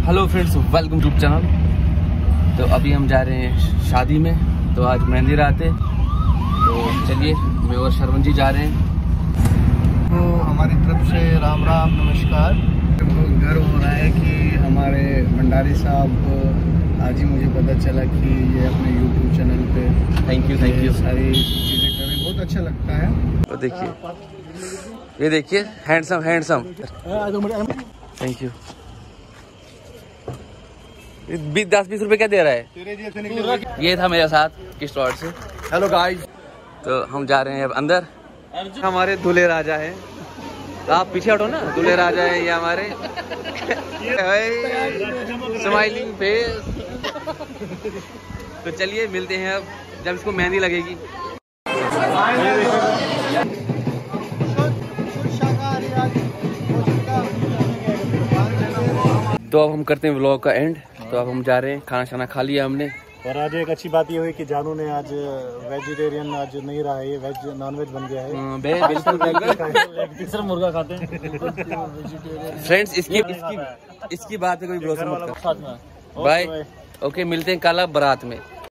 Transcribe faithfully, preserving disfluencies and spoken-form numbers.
Hello friends, welcome to channel. तो अभी हम जा रहे हैं शादी में, तो आज मेहंदी रात है। तो चलिए, मैं और शर्वण जी जा रहे हैं। तो हमारी तरफ से राम राम नमस्कार। बहुत गर्व हो रहा है कि हमारे भंडारी साहब, आज ही मुझे पता चला कि ये अपने यूट्यूब चैनल पे थैंक यू थैंक यू सारी चीज़ें कर रहे हैं, बहुत अच्छा लगता है। तो देखिए, ये देखिए, हैंडसम हैंडसम थैंक यू। बीस दस बीस रुपए क्या दे रहा है? ये था मेरे साथ किश्तवाड़ से। Hello guys. तो हम जा रहे हैं अब अंदर। हमारे दूल्हे राजा हैं, तो आप पीछे हटो ना। दूल्हे राजा हैं ये हमारे। Smiling face. तो चलिए मिलते हैं अब जब इसको मेहंदी लगेगी। तो अब हम करते हैं व्लॉग का एंड। तो अब हम जा रहे हैं, खाना शाना खा लिया हमने। और आज एक अच्छी बात ये हुई कि जानू ने आज वेजिटेरियन आज नहीं रहा है, ये वेज नॉन वेज बन गया है। बे बिल्कुल बिल्कुल एक तीसरा मुर्गा खाते हैं। फ्रेंड्स, इसकी इसकी इसकी बात है, कोई भरोसा मत कर। बाय। ओके, मिलते हैं कल बारात में।